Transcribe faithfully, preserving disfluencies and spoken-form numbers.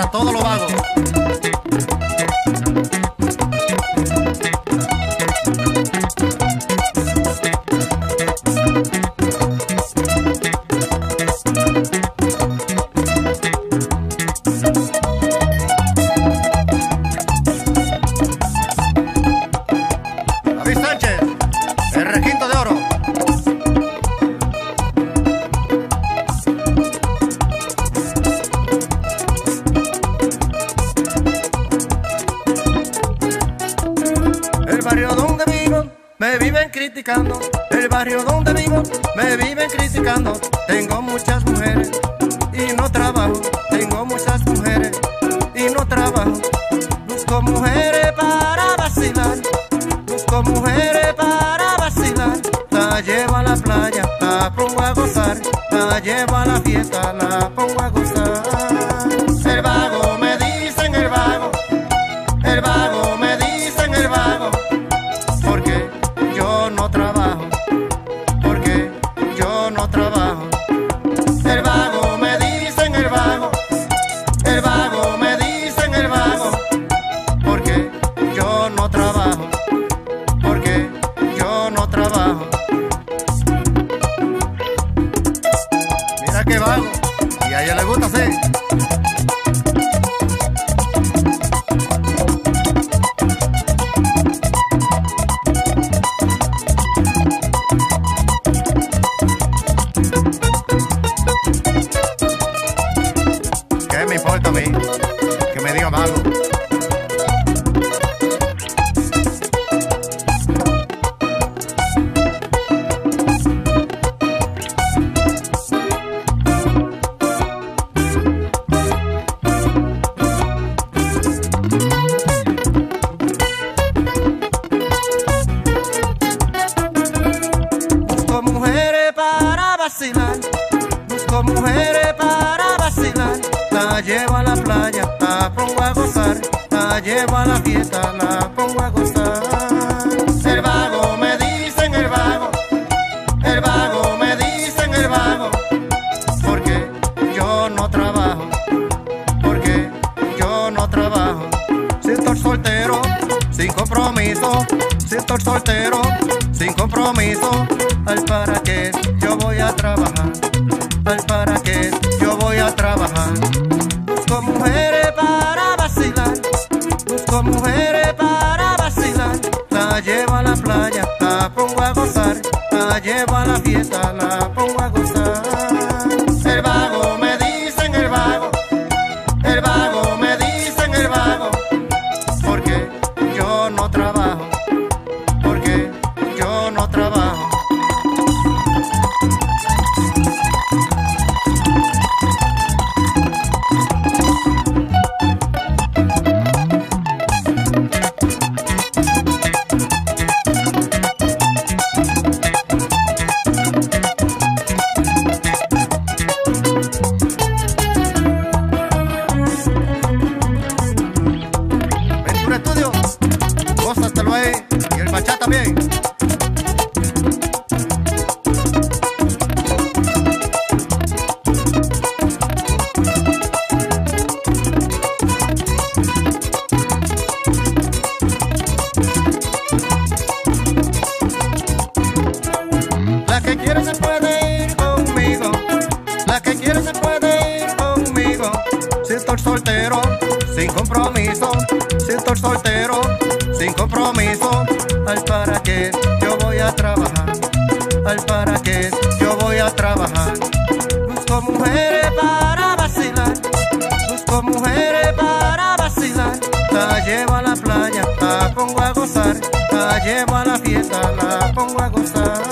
para todos los vagos. David Sánchez, el requinto de oro. El barrio donde vivo me viven criticando. El barrio donde vivo me viven criticando. Tengo muchas mujeres y no trabajo. Tengo muchas mujeres y no trabajo. Busco mujeres para vacilar. Busco mujeres para vacilar. La llevo a la playa, la pongo a gozar. La llevo a la fiesta, la pongo a gozar. El vago, me dicen el vago. El vago, me dicen el vago. Porque yo no trabajo. Porque yo no trabajo. El vago, me dicen el vago. El vago, me dicen el vago. Porque yo no trabajo. Porque yo no trabajo. Mira que vago. Y a ella le gusta hacer. ¿Qué me importa a mí? Que me diga vago. Busco mujeres para vacilar. Busco mujeres para vacilar. La llevo a la playa, la pongo a gozar. La llevo a la fiesta, la pongo a gozar. El vago, me dicen el vago. El vago, me dicen el vago. Porque yo no trabajo. Porque yo no trabajo. Si estoy soltero, sin compromiso. Si estoy soltero, sin compromiso. Al para qué yo voy a trabajar. Al para qué yo voy a trabajar. Busco mujeres para vacilar. Busco mujeres para vacilar. La llevo a la playa, la pongo a gozar. La llevo a la fiesta, la pongo a gozar. El vago, me dicen el vago. El vago, me dicen el vago. Porque yo no trabajo. Porque yo no trabajo. Ventura Estudio, gózatelo ahí. Y el bachata también. La que quiere se puede ir conmigo. La que quiere se puede ir conmigo. Si estoy soltero, sin compromiso. Si estoy soltero, sin compromiso. Al para qué yo voy a trabajar. Al para qué yo voy a trabajar. Busco mujeres para vacilar. Busco mujeres para vacilar. La llevo a la playa, la pongo a gozar. La llevo a la fiesta, la pongo a gozar.